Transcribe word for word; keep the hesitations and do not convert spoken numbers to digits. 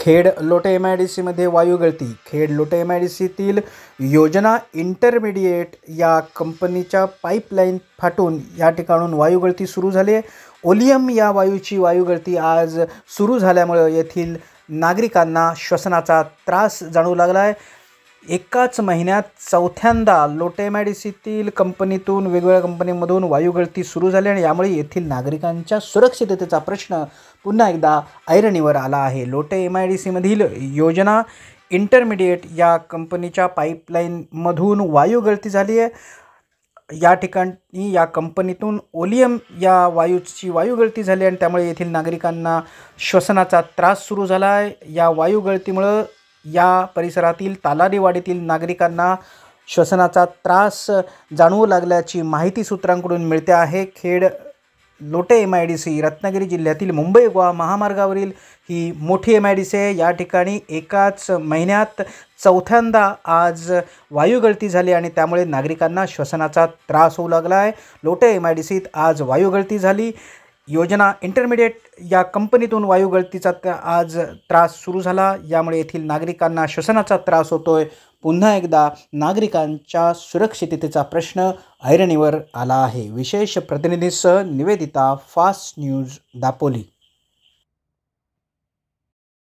Khed Lote M I D सीमध्ये वायू गळती. Khed Lote M I D सीतील योजना इंटरमिडिएट या कंपनीच्या पाईपलाईन फाटून या ठिकाणून वायू गळती सुरू झाली आहे. ओलियम या वायूची वायू गळती आज सुरू झाल्यामुळे येथील नागरिकांना श्वसनाचा त्रास जाणवू लागला आहे. एकाच महिन्यात चौथ्यांदा लोटे एम आय डी सीतील कंपनीतून वेगवेगळ्या कंपनीमधून वायू गळती सुरू झाली आणि यामुळे येथील नागरिकांच्या सुरक्षिततेचा प्रश्न पुन्हा एकदा ऐरणीवर आला आहे. लोटे एम आय डी सीमधील योजना इंटरमिडिएट या कंपनीच्या पाईपलाईनमधून वायू गळती झाली आहे. या ठिकाणी या कंपनीतून ओलियम या वायूची वायू गळती झाली आणि त्यामुळे येथील नागरिकांना श्वसनाचा त्रास सुरू झाला आहे. या वायू गळतीमुळं या परिसरातील तालारीवाडीतील नागरिकांना श्वसनाचा त्रास जाणवू लागल्याची माहिती सूत्रांकडून मिळते आहे. Khed Lote M I D C Ratnagiri जिल्ह्यातील मुंबई गोवा महामार्गावरील ही मोठी एम आय डी सी आहे. या ठिकाणी एकाच महिन्यात चौथ्यांदा आज वायू गळती झाली आणि त्यामुळे नागरिकांना श्वसनाचा त्रास होऊ लागला आहे. लोटे एम आय डी सीत आज वायू गळती झाली. योजना इंटरमिडिएट या कंपनीतून वायू गळतीचा आज त्रास सुरू झाला. यामुळे येथील नागरिकांना श्वसनाचा त्रास होतोय. पुन्हा एकदा नागरिकांच्या सुरक्षिततेचा प्रश्न ऐरणीवर आला आहे. विशेष प्रतिनिधीसह निवेदिता, फास्ट न्यूज, दापोली.